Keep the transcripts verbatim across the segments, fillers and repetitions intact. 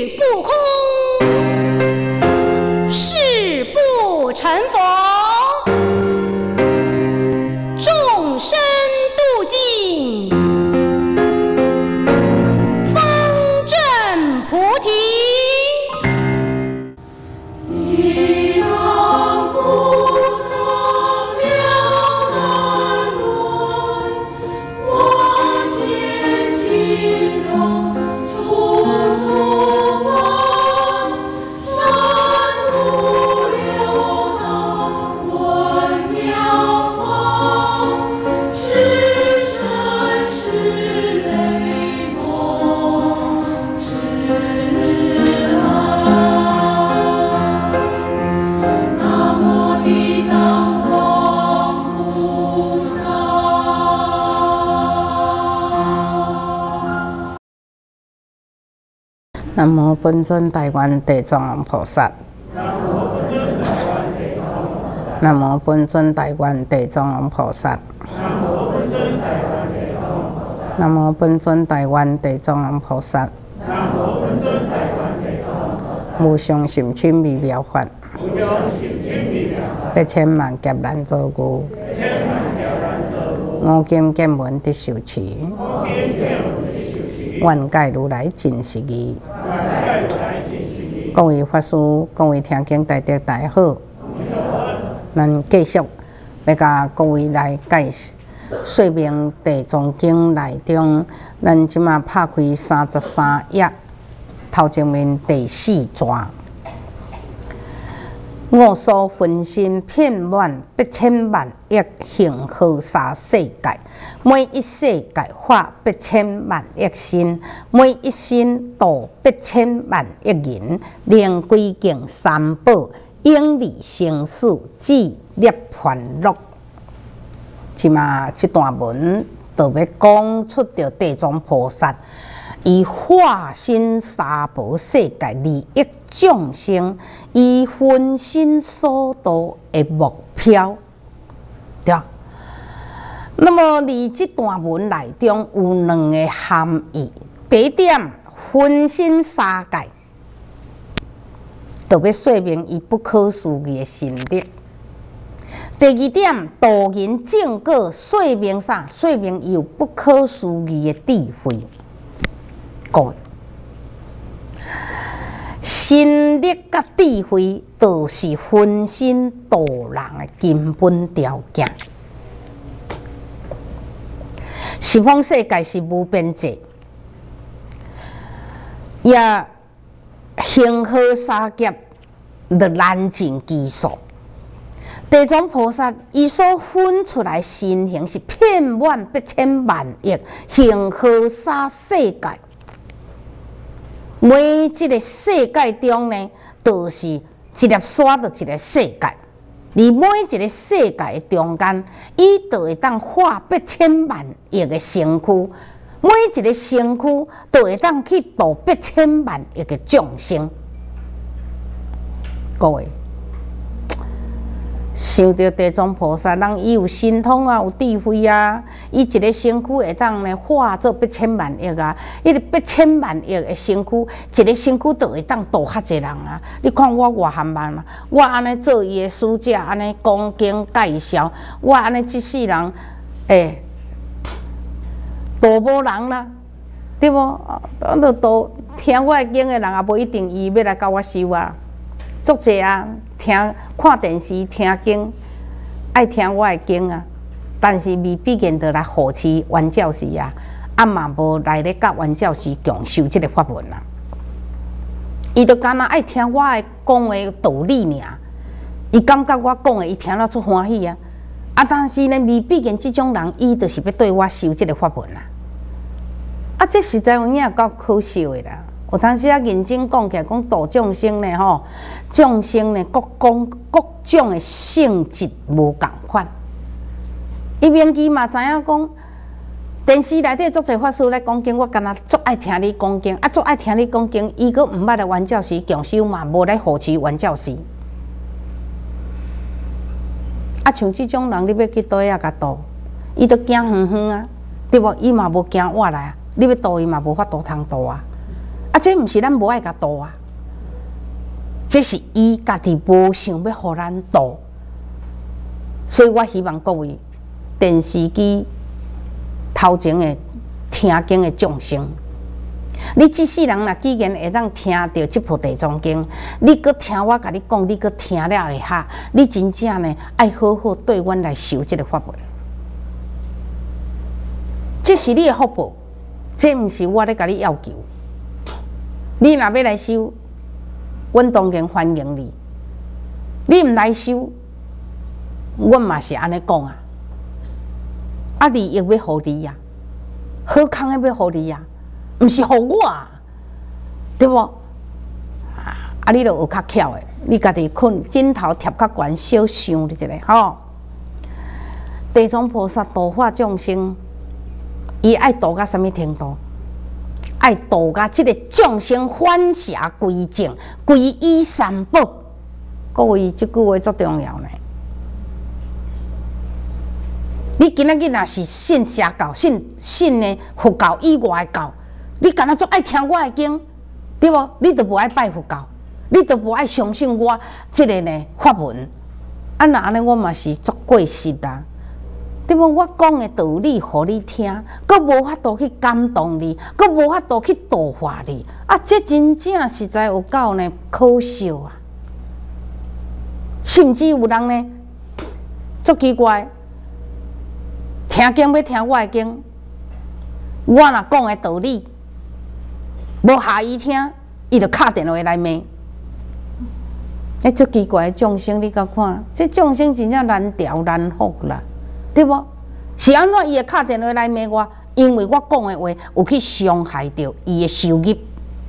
不空，誓不成佛，众生度尽，方正菩提。地藏菩萨妙难闻，我现今容处处闻，三途流浪闻妙法，是身是泪梦自安。南无地藏王菩萨。 南无本尊大愿地藏王菩萨。南无本尊大愿地藏王菩萨。南无本尊大愿地藏王菩萨。无上甚深微妙法，百千万劫难遭遇。我今见闻得受持，愿解如来真实义。各位法师，各位听经大德大好，咱继续要甲各位来解说明《地藏经》内中，咱即马拍开三十三页，头前面第四段。我所分身遍满百千万亿恒河沙世界，每一世界化百千万亿身，每一身度百千万亿人，连归敬三宝，永离生死，至涅槃乐。即嘛，这段文就要讲出着地藏菩萨，伊化身三宝世界利益众生，伊分身所度的目标，对。那么，伫这段文内中有两个含义。第一点，分身三界，就要说明伊不可思议的神力。第二点，度人正果，说明啥？说明伊有不可思议的智慧。各位，神力甲智慧，就是分身度人的根本条件。十方世界是无边际，也恒河沙劫的难尽其数。地藏菩萨伊所分出来身形是遍满百千万亿恒河沙世界，每一个世界中呢，都是一粒沙的一个世界。而每一个世界的中间，伊都会当化百千万亿的身躯，每一个身躯都会当去度百千万亿的众生。各位，想到地藏菩萨，人伊有神通啊，有智慧啊，伊一个身躯会当呢化作百千万亿啊，伊个百千万亿的身躯，一个身躯都会当度较侪人啊。你看我偌含慢嘛，我安尼做伊的使者，安尼讲经介绍，我安尼一世人，诶、欸，度无人啦，对无？当着度听我的经的人也无一定伊要来甲我修啊。足济啊，听看电视听经，爱听我的经啊，但是未必见得来护持原教士啊，啊嘛无来咧甲原教士共修这个法门啊。伊就干那爱听我的讲的道理尔，伊感觉我讲的伊听了足欢喜啊，啊但是呢，未必见这种人，伊就是要对我修这个法门啊。啊，这实在有影够可笑的啦。有当时啊，认真讲起来，讲度众生呢，吼，众生呢，各讲各种的性质无共款。伊明记嘛知影讲，电视内底足侪法师来讲经，我干那足爱听你讲经，啊，足爱听你讲经，伊阁毋捌来原教士共修嘛，无来护持原教士。啊，像即种人，你要去倒遐甲度，伊都惊远远啊，对无？伊嘛无惊我来啊，你要度伊嘛无法度通度啊。啊， 啊，这毋是咱无爱甲度啊，这是伊家己无想要互咱度。所以我希望各位电视机头前的听经的众生，你一世人若既然会当听到这部地藏经，你搁听我甲你讲，你搁听了会哈，你真正呢爱好好对阮来修这个法门。这是你的福报，这毋是我咧甲你要求。你若要来修，阮当然欢迎你。你毋来修，阮嘛是安尼讲啊。啊，利益要互你呀，好康的要互你呀，毋是互我，对无？啊，你著有较巧的，你家己困枕头贴较悬，小想你一下吼。地藏菩萨度化众生，伊爱度到什么程度？爱度到即个众生反邪归正，皈依三宝。各位，即句话足重要呢。你今仔日若是信邪教、信信呢佛教以外的教，你敢若足爱听我的经，对无？你就无爱拜佛教，你就无爱相信我即个呢法门。啊，那安尼我嘛是足过失啊，对无？我讲的道理，互你听，佮无法度去感动你，佮无法度去度化你。啊，这真正实在有够呢可笑啊！甚至有人呢足奇怪。听经要听我的经，我若讲的道理无下伊听，伊就敲电话来骂。哎，足奇怪的众生，你甲看，这众生真正难调难服啦，对无？是安怎伊会敲电话来骂我？因为我讲的话有去伤害到伊的收入，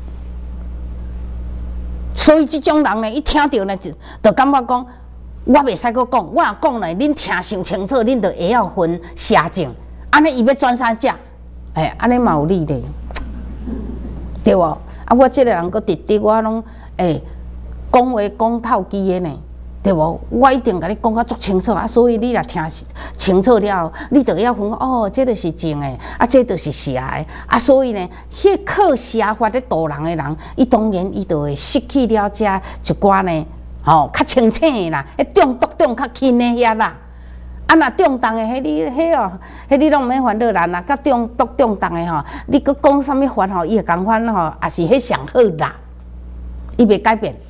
所以这种人呢，一听到呢，就就感觉讲。我袂使阁讲，我若讲咧，恁听伤清楚，恁就会晓分邪正。安尼伊要转啥只？哎，安尼嘛有理咧，对无？啊，我即个人阁直直，我拢哎讲话讲透机的呢，对无？我一定甲你讲甲足清楚啊，所以你若听清楚了，你就要分哦，这就是正的，啊，这就是邪的，啊，所以呢，迄靠邪法咧度人的人，伊当然伊就会失去了这一寡呢。哦，较清醒的啦，迄中毒中较轻的遐啦，啊，若中重的，迄你迄哦，迄你拢毋免烦恼啦，若甲中毒中重的吼，你搁讲啥物法吼，伊会共款吼，也是迄上好啦，伊袂改变。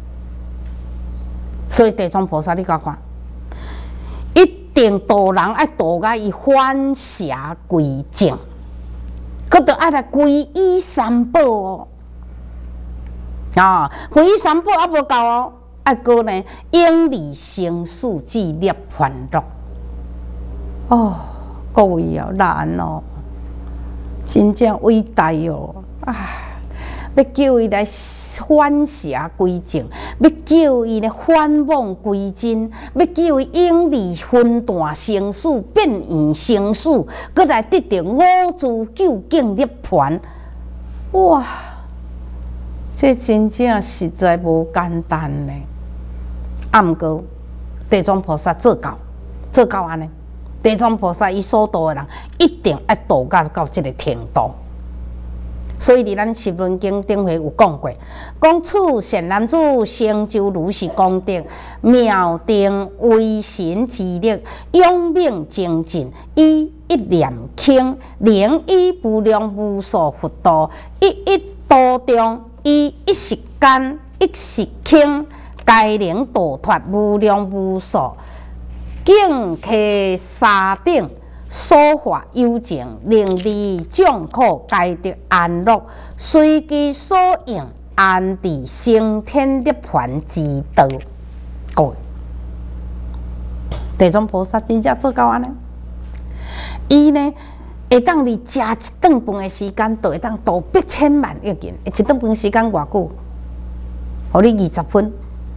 所以地藏菩萨，你甲看，一定度人爱度甲伊反邪归正，佮着爱来皈依三宝哦，啊，皈依三宝还无够哦。啊，个呢，永离生死至涅槃乐。哦，各位哦，难哦，真正伟大哦！唉，要叫伊来反邪归正，要叫伊呢反妄归真，要叫伊永离分段生死，变现生死，搁来得到五自究竟涅槃。哇！这真正实在无简单呢。啊，毋过地藏菩萨做到，做到安尼，地藏菩萨伊所度的人一定要度到到这个程度。所以伫咱《十轮经》顶回有讲过，讲此善男子成就如是功德，妙定威神之力，永冥精进，以一念轻，能以无量无数佛道，一一度中，以一时间，一时轻。该能度脱无量无数，境界三顶，所化有情，令离众苦，皆得安乐，随其所应，安伫升天涅槃之道。各位，地藏菩萨真正做到安尼，伊呢会当你食一顿饭的时间，就会当度八千万亿人。一顿饭时间偌久？互你二十分。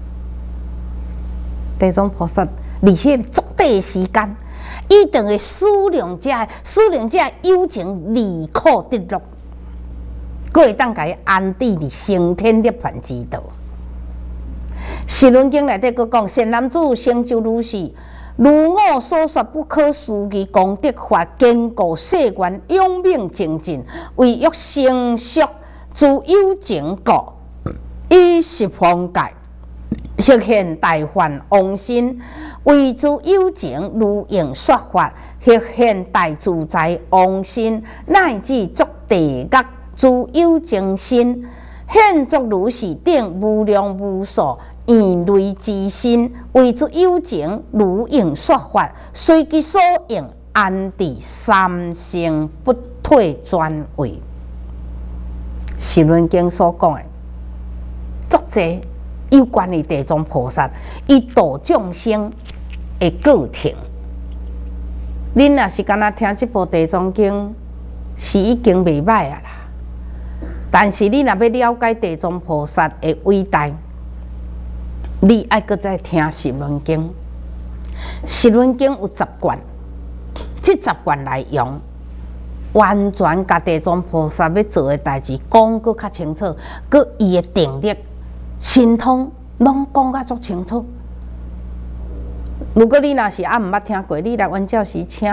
地藏菩萨伫迄个足短的时间，一定会使用者使用者有情离苦得乐，佫会当甲伊安置伫升天涅槃之道。十轮经内底佫讲，善男子成就如是，如我所说不可思议功德法，坚固誓愿，永冥精进，为欲成熟自有情故，以十方界。实现大梵王身，为诸有情如应说法；实现大自在王身，乃至作地狱诸有情身，现作如是等无量无数异类之身，为诸有情如应说法，随其所应，安置三生不退转位。《时轮经》所讲的，作者。有关于地藏菩萨，伊度众生的过程。恁若是敢若听这部《地藏经》，是已经袂歹啊啦。但是你若要了解地藏菩萨的伟大，你爱搁再听《十轮经》。《十轮经》有十卷，这十卷内容完全甲地藏菩萨要做的代志讲搁较清楚，搁伊的定力。神通拢讲甲足清楚。如果你若是啊毋捌听过，你来阮教时请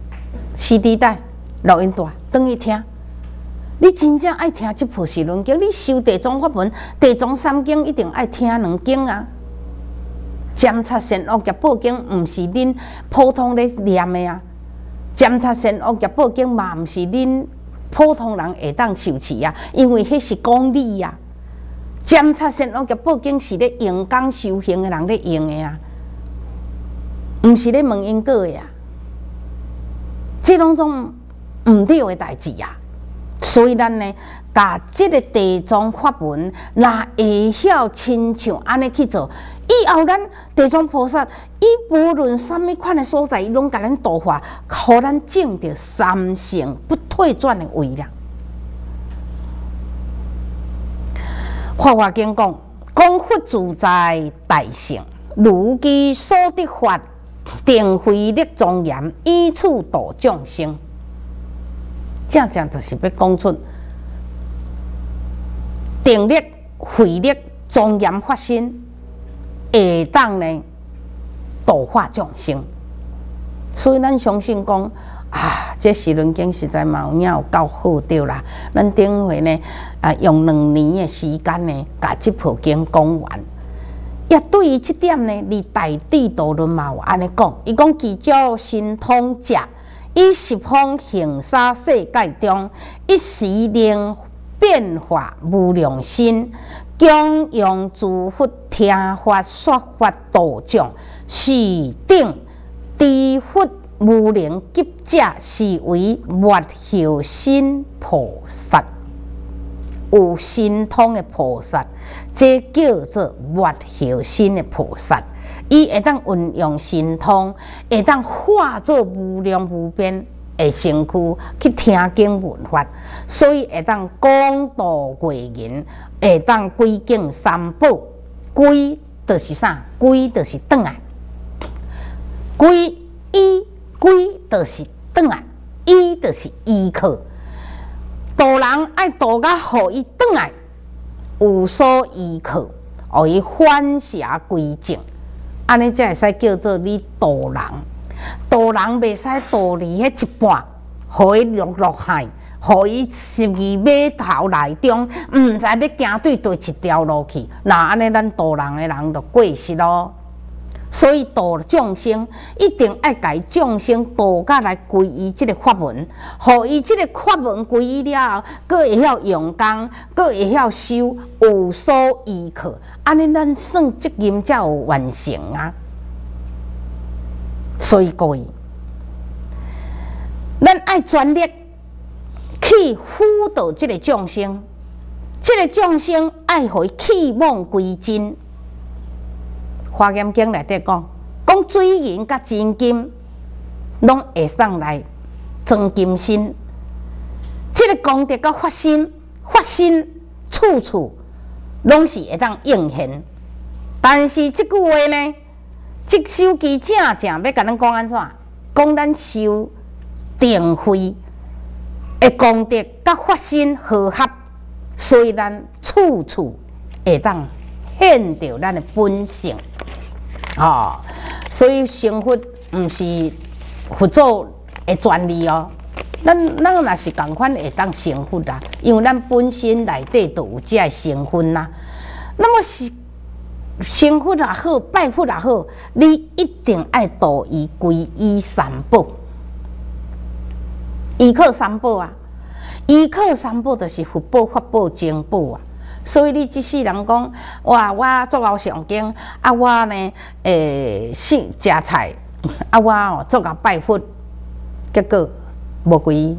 C D 带、录音带，转去听。你真正爱听这部《时轮经》，你修地藏法门、地藏三经一定爱听两经啊。监察善恶业报经，毋是恁普通咧念的啊。监察善恶业报经嘛，毋是恁普通人会当受持啊，因为迄是讲理啊。监察善恶业报经是咧用功修行的人咧用的啊，毋是咧问因果的啊。这拢种毋对的代志啊。所以咱呢，甲这个地藏法门，若会晓亲像安尼去做，以后咱地藏菩萨，伊无论什么款的所在，伊拢甲咱度化，互咱证着三乘不退转的位量。《法华经》讲：讲佛自在大乘，如其所得法，定慧力庄严，以此度众生。正正就是要讲出定力、慧力、庄严法身，会当呢度化众生。所以咱相信讲啊，这《时轮经》实在嘛有影有够好对啦。咱顶回呢啊，用两年的时间呢，把这部经讲完。也对于这点呢，离大地道论嘛有安尼讲，伊讲其照神通者，以十方行沙世界中，一时令变化无量身，供养诸佛听法说法度众，是等知佛无能及者，是为末后身菩萨。有神通的菩萨，这叫做末后身的菩萨。伊会当运用神通，会当化作无量无边的身躯去听经闻法，所以会当讲道为人，会当归敬三宝。归就是啥？归就是转来。归依归就是转来，依就是依靠。度人爱度甲，互伊转来有所依靠，互伊反邪归正，安尼才会使叫做你度人。度人袂使度离迄一半，互伊落落海，互伊十二码头内中，毋知要行对对一条路去。那安尼咱度人的人就过失咯。所以度众生一定爱甲众生度甲来归依这个法门，互伊这个法门归依了后，佫会晓用功，佫会晓修，有所依靠，安尼咱算责任才有完成啊。所以各位，咱爱全力去辅导这个众生，这个众生爱互伊弃妄归真。《华严经》内底讲，讲水银甲真金，拢会上来装金身。这个功德甲发心，发心处处拢是会当应现。但是这句话呢，这首句正正要甲咱讲安怎？讲咱修定慧的功德甲发心和合，所以咱处处会当显着咱的本性。哦，所以成佛毋是佛祖的专利哦， 咱咱若是共款会当成佛啦，因为咱本身内底都有这成分啦。那么是成佛也好，拜佛也好，你一定爱度伊皈依三宝。依靠三宝啊，依靠三宝就是佛宝、法宝、僧宝啊。所以你即世人讲，哇，我做熬上经，啊，我呢，诶、欸，食食菜，啊，我哦做熬拜佛，结果无皈依，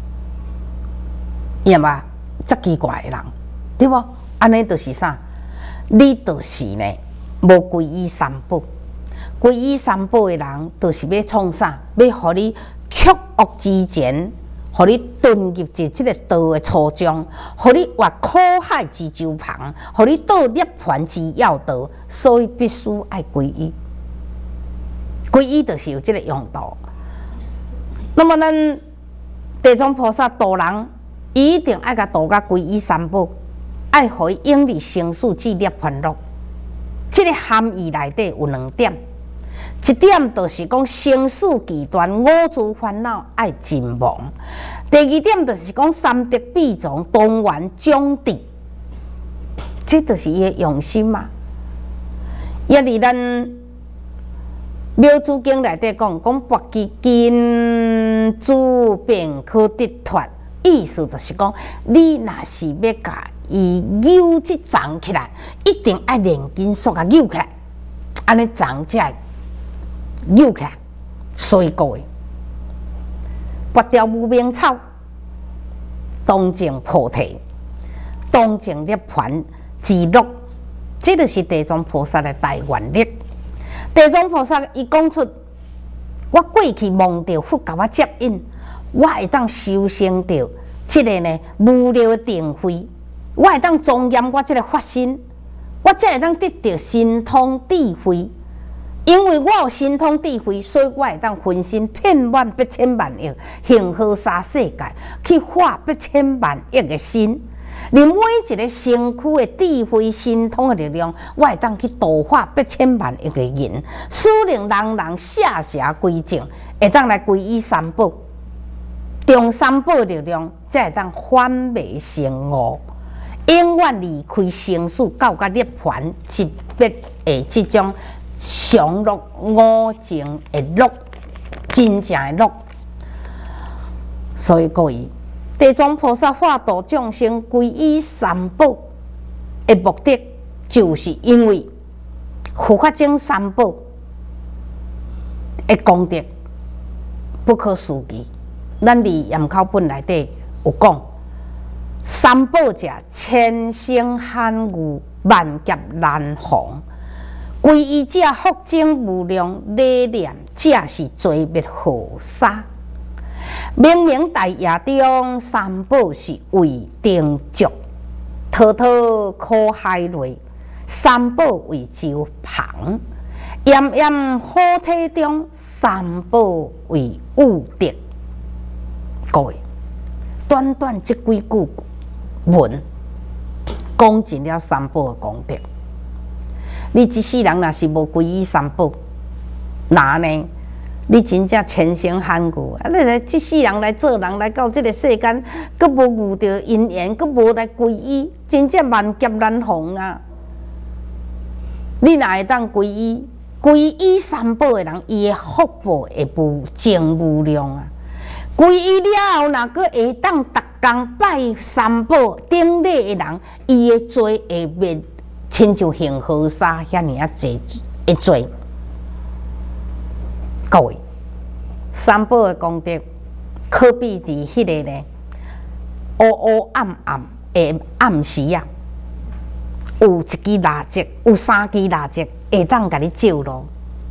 伊嘛则奇怪的人，对无？安尼就是啥？你就是呢，无皈依三宝。皈依三宝的人，就是要创啥？要互你曲恶之前，互你遁入至即个道的初衷，互你越苦海之舟旁，互你到涅槃之要道，所以必须爱皈依。皈依就是有即个用途。那么咱地藏菩萨度人，伊一定爱甲度甲皈依三宝，爱互伊永离生死至涅槃乐。即个含义内底有两点。一点就是讲生死极端，五诸烦恼爱尽亡；第二点就是讲三德必从，当愿将地。这就是伊的用心嘛。也伫咱妙珠经内底讲，讲拔其根主便可得脱，意思就是讲，你若是要甲伊扭即长起来，一定爱连根索甲扭起来，安尼长才会扭起来。所以各位，拔掉无名草，当证菩提，当证涅槃之乐，这就是地藏菩萨的大愿力。地藏菩萨伊讲出，我过去梦到佛甲我接引，我会当修成到这个呢无量的定慧，我会当庄严我这个法身，我才会当得到神通智慧。因为我有神通智慧，所以我会当分身遍满八千万亿，行河沙世界，去化八千万亿的身。你每一个身躯的智慧、神通的力量，我会当去度化八千万亿的人，使令人人下下归正，会当来皈依三宝，用三宝力量，才会当反昧成悟，永远离开生死，到甲涅槃即别的这种常乐五情的乐，真正的乐。所以各位，地藏菩萨化度众生皈依三宝的目的，就是因为护法僧三宝的功德不可思议。咱伫严口本内底有讲，三宝者千声罕遇，万劫难逢。皈依者福增无量，礼念者是罪灭河沙。明明大夜中，三宝是为定足，滔滔苦海内，三宝为舟旁。炎炎火体中，三宝为雾德。各位，短短这几句文，讲尽了三宝的功德。你一世人若是无皈依三宝，那呢？你真正千声罕遇啊！你来一世人来做人，来到这个世间，阁无遇到因缘，阁无来皈依，真正万劫难逢啊！你若会当皈依，皈依三宝的人，伊的福报会无尽无量啊！皈依了后，若阁会当逐工拜三宝顶礼的人，伊的罪会灭。亲像恒河沙遐尔啊济的罪，各位，三宝的功德，可比伫迄个呢，黑黑暗暗的暗时啊，有一支蜡烛，有三支蜡烛会当甲你照路。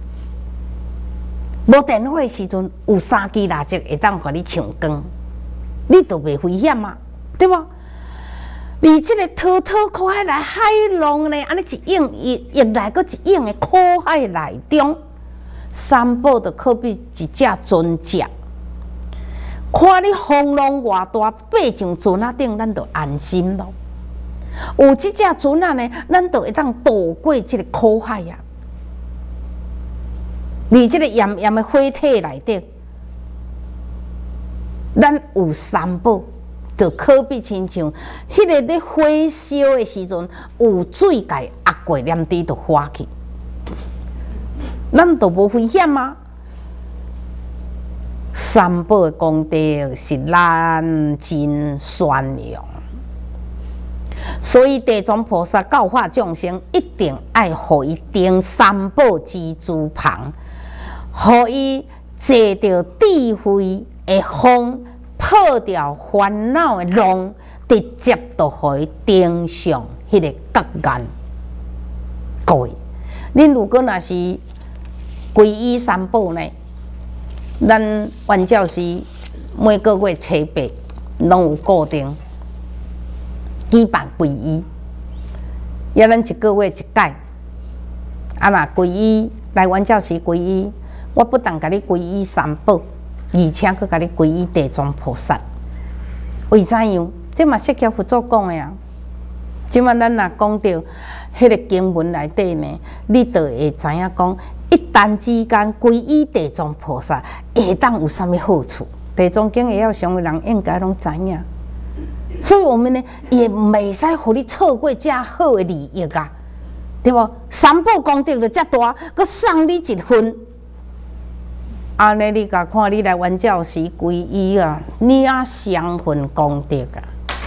无电火时阵，有三支蜡烛会当互你唱光，你都袂危险啊，对无？而这个滔滔苦海内海浪呢，安尼一涌一溢来，搁一涌的苦海内中，三宝就可比一只船只。看你风浪偌大，爬上船仔顶，咱就安心咯。有这只船仔呢，咱就会当渡过这个苦海啊。而这个炎炎的火体内底， 咱有三宝，就可比亲像迄个咧火烧的时阵，有水甲压过，念滴就化去，咱就无危险啊。三宝的功德是咱真宣扬，所以地藏菩萨教化众生，一定爱互伊定三宝之主旁，互伊坐着智慧的风，破掉烦恼的浪，直接就互伊登上迄个觉眼。各位，恁如果若是皈依三宝呢？咱原教师每个月初八拢有固定举办皈依，也咱一个月一届。啊，若皈依来原教师皈依，我不但甲你皈依三宝，而且佫甲你皈依地藏菩萨。为怎样？这嘛释迦佛祖讲的啊。即摆咱若讲到迄个经文内底呢，你就会知影讲。一旦之间皈依地藏菩萨，会当有啥物好处？地藏经会晓上的人应该拢知影。所以我们呢，也袂使互你错过遮好的利益啊，对无？三宝功德就遮大，佮送你一份。安尼你甲看，你来原教时皈依啊，你啊双份功德啊。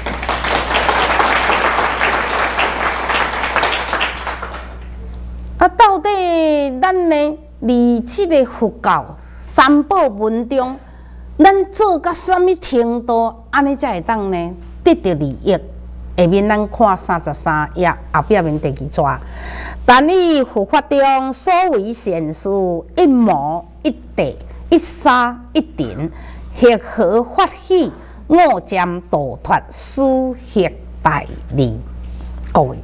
啊，到底咱呢？伫即个佛教三宝文中，咱做到什么程度，安尼才会当呢得到利益？下面咱看三十三页后壁面第二节。但以佛法中所谓善事，一毛一地，一沙一点，协和发起，我将度脱殊协大利。各位。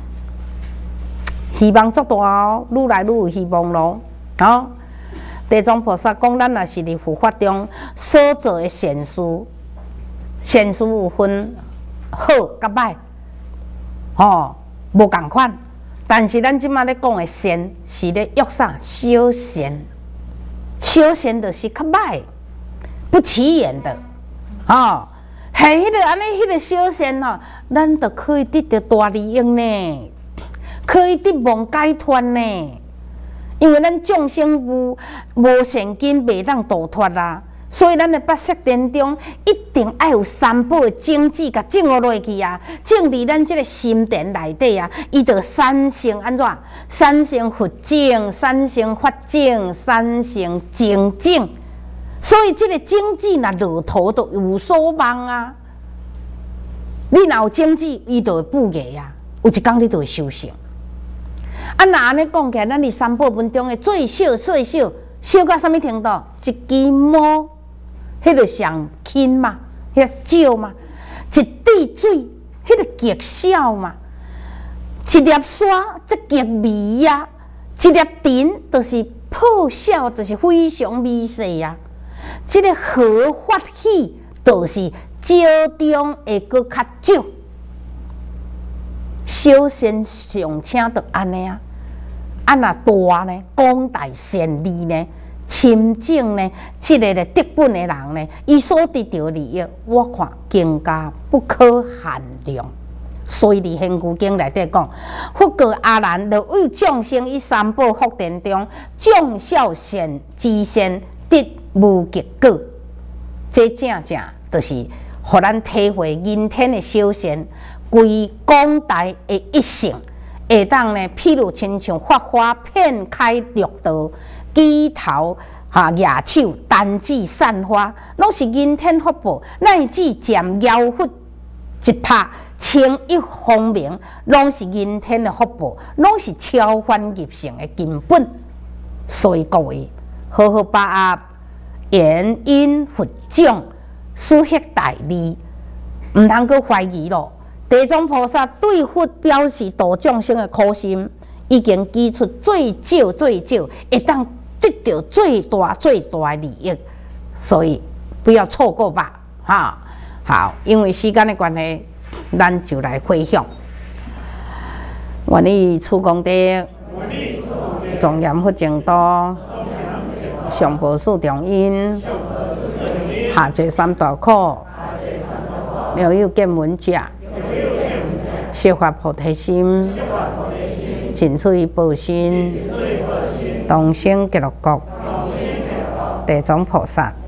希望足大哦，愈来愈有希望咯。哦，地藏菩萨讲，咱若是伫佛法中所做的善事，善事有分好甲歹，哦，无共款。但是咱即马咧讲的善，是咧约啥小善，小善就是较歹，不起眼的，哦，系迄个安尼，迄个小善吼，咱就可以得到大利益呢。可以得梦解脱呢，因为咱众生无无善根，袂当度脱啦。所以咱的八识殿中一定爱有三宝的种子，甲种落去啊，种伫咱这个心田内底啊，伊就产生安怎？产生佛种，产生法种，产生精种。所以这个种子若落土，就有所望啊。你若有种子，伊就会布芽啊，有一天你就会收成。啊，那安尼讲起来，咱伫三宝文中的最小最小，小到什么程度？一支毛，迄个上轻嘛，迄个少嘛；一滴水，迄个极小嘛；一粒沙，则极微呀；一粒尘，就是破晓，就是非常微细呀。这个合发起，就是少中会搁较少。小善上请就安尼啊，啊那大呢，广大善利呢，亲近呢，即、这个咧得本的人呢，伊所得到利益，我看更加不可限量。所以伫《现句经》内底讲，佛告阿难：若为众生以三宝福田中，种孝善之善，得无极果。这正正就是，互咱体会人天的小善。归广大的一性，会当呢，譬如亲像发花遍开绿道，举头哈举手单指散花，拢是人天福报，乃至占腰腹一拍清一方明，拢是人天的福报，拢是超凡入圣的根本。所以各位，好好把握缘因佛种，殊协大利，唔通阁怀疑咯。地藏菩萨对佛表示度众生的苦心，已经举出最少最少，会当得到最大最大的利益，所以不要错过吧，哈！好，因为时间的关系，咱就来回向。愿以此功德，庄严佛净土，上报四重因， 下济三大苦，妙有见闻者，设发菩提心，尽取报身，同生极乐国，地藏菩萨。